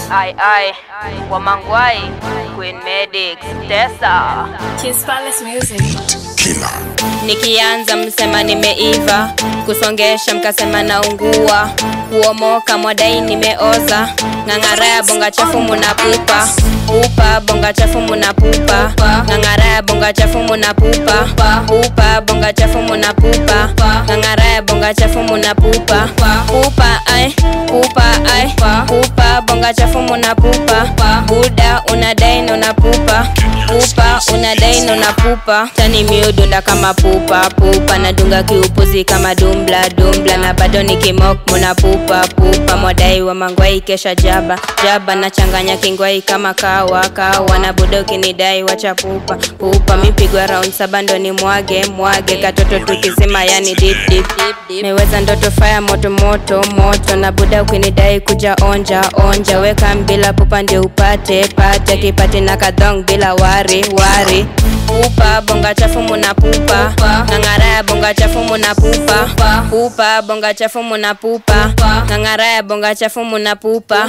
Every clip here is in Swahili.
I Wamangwai Queen Medics Tessa Kiss Palace Music Killer. Nikianza msema nimeiva, kusongesha mkasema naungua, kuomoka mwadai nimeoza, ngangara bonga chafu munapupa, upa bonga chafu munapupa, ngangara bonga chafu munapupa, upa bonga chafu munapupa, ngangara bonga chafu munapupa, upa ai, upa bonga chafu munapupa, buda unadai unapupa, upa unadai unapupa, tani miudunda kama pupa, nadunga kiupuzi kama dumbla, na bado nikimok munapupa, mwadai wa mangwai kesha jaba, na changanya kingwai kama kawa, na budo kinidai wacha pupa, mipigwa round 7 ndo ni mwage, katoto tukisema yani deep, meweza ndoto fire moto, na buda ukinidai kuja onja, weka mbila pupa ndio upate, kipati na kadong bila wari, upa bonga chafu munapupa, ngangara bonga chafu munapupa, upa bonga chafu munapupa, ngangara bonga chafu munapupa,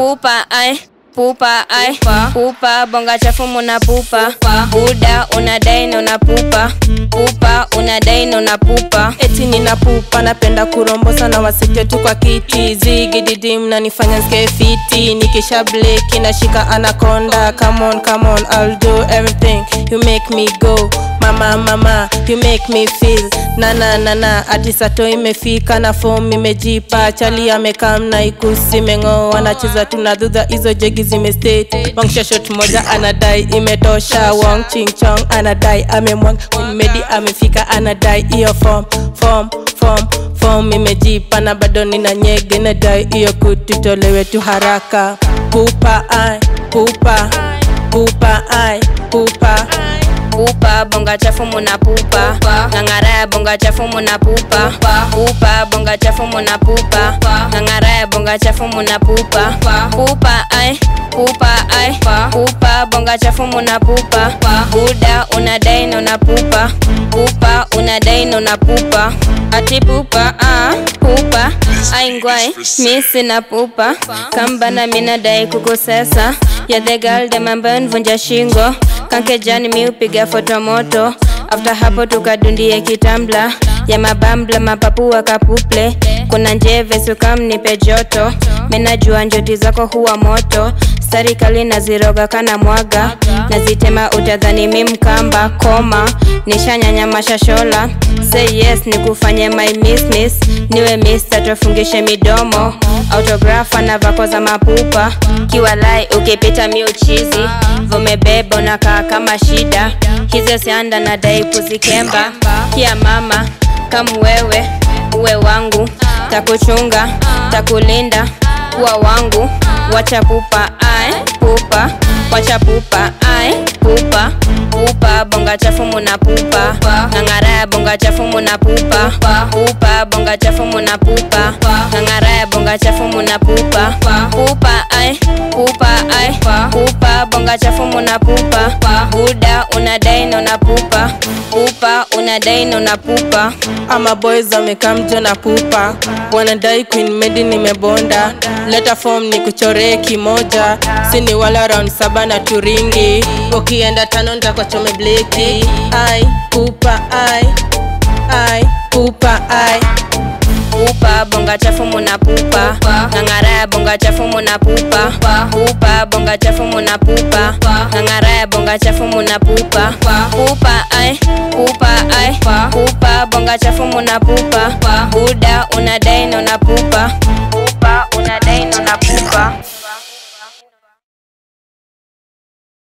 pupa bonga chafu munapupa, buda unadai unapupa, pupa unadai unapupa, eti ninapupa, napenda kurombosa na wasitetu kwa kiti, zigididim na nifanya skefiti, nikisha bleki na shika anaconda, come on, I'll do everything, you make me go, mama, you make me feel, na, ati sato imefika na form imejipa, chali amekam na ikusi mengo, wanacheza tunadudha hizo jegi zimestate, wangsha shot moja anadai imetosha, wang ching chong anadai amemwang, medi amefika anadai iyo form imejipa, na bado nina nyege nadai iyo kutitolewe tu haraka, pupa bonga chafu munapupa, ngangara bonga chafu munapupa, upa bonga chafu munapupa, ngangara bonga chafu munapupa, pupa bonga chafu munapupa, buda unadai unapupa, pupa unadai unapupa, ati pupa aingwai misi na pupa, kamba na minadai kukosesa, ya the girl de mamban vunja shingo, kanke jani miupiga fotomoto, after hapo tukadundie kitambla, ya mabambla mapapu wakapuple, kuna njeve sukam nipe joto, menajua njoti zako huwa moto, sarikali naziroga kana mwaga, nazitema utadhani mimkamba, koma, nishanyanya mashashola, say yes nikufanye my miss, niwe mister tufungishe midomo, autografa na vako za mapupa, kiwa lai ukipita miuchizi, vumebeba unakaa kama shida, hizo sianda na dai kuzikemba, kia mama, kama wewe, uwe wangu, takuchunga, takulinda, kuwa wangu, wacha pupa, wacha pupa, pupa bonga chafu munapupa, ngangara bonga chafu munapupa, pupa bonga chafu munapupa, ngangara bonga chafu munapupa, pupa bonga chafu munapupa, buda unadai unapupa, pupa unadai unapupa, ama boys wamekamjo na pupa, wanadai Queen Medi nimebonda, leta form nikuchoree kimoja, sini wala round 7 na turingi, ukienda 5 nitakuchome bleki, pupa bonga chafu munapupa, ngangara bonga chafu munapupa, pupa bonga chafu munapupa, ngangara bonga chafu munapupa, pupa bonga chafu munapupa, buda unadai unapupa,